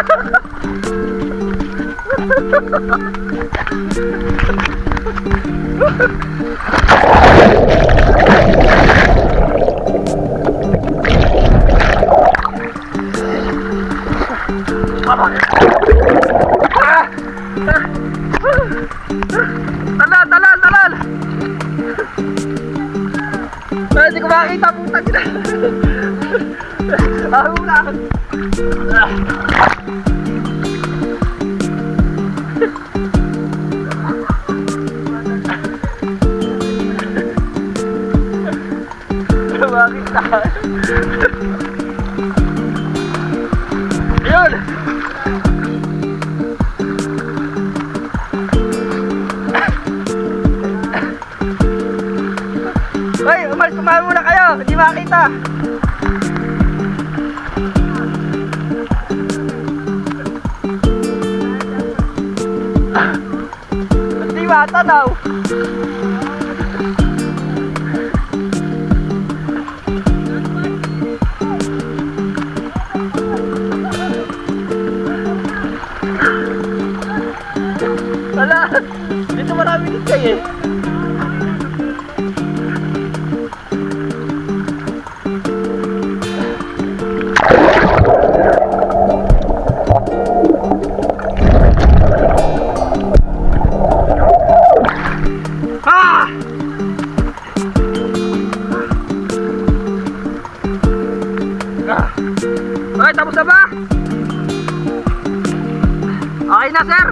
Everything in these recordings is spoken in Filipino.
Talal! Hindi ko makakita, putang ina. Ako lang. Makita. Yun. Hoy, kumain muna kayo, hindi makita. Hindi matanaw. Wala, dito marami din kayo eh. Okay, tapos na ba? Okay na, sir?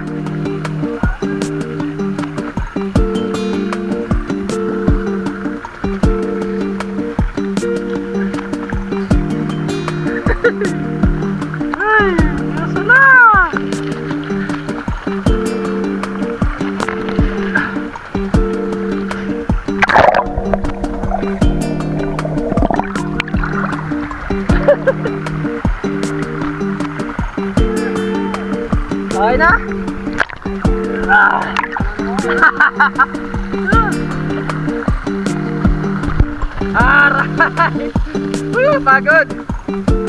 Ay, nasa na? Okay na? Aray! Pagod!